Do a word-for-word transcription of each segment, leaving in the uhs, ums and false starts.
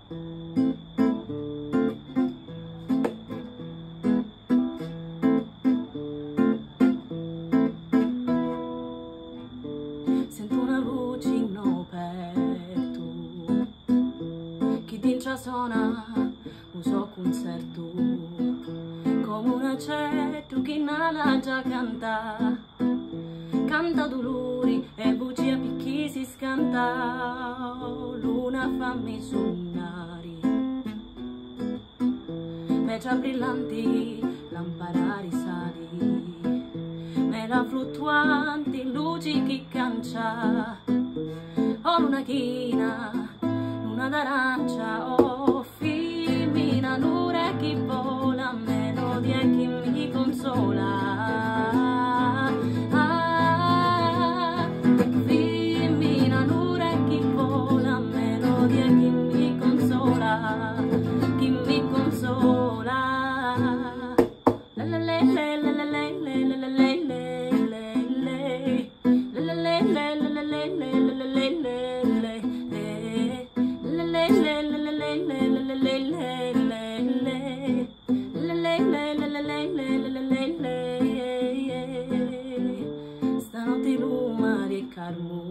Sento una luce in petto, chi dincia suona un suo concerto, come una certo che nala già canta, canta dolori e bugie picchi si scanta, luna fammi suonare, peccia brillanti, lampara risali, mela fluttuanti, luci che cancia, oh luna china, luna d'arancia, oh femmina, nure che vola, melodia che mi consola, ah, femmina, nure che vola, melodia che mi consola, che mi consola, la la la la la la la la la la. Stanotte lumari e carmo,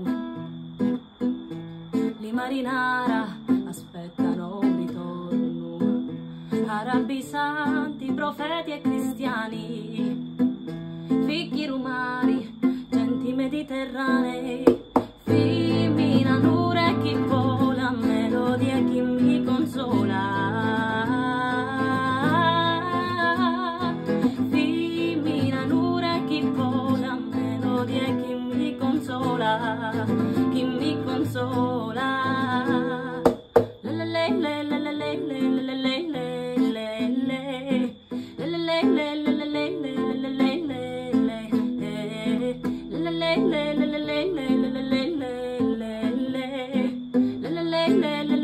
li marinara aspettano un ritorno, arabi santi, profeti e cristiani, figli rumari, genti mediterranei, femmina nure che vola, melodia che mi consola, femmina nure che vola, melodia che mi consola, che mi consola. Le le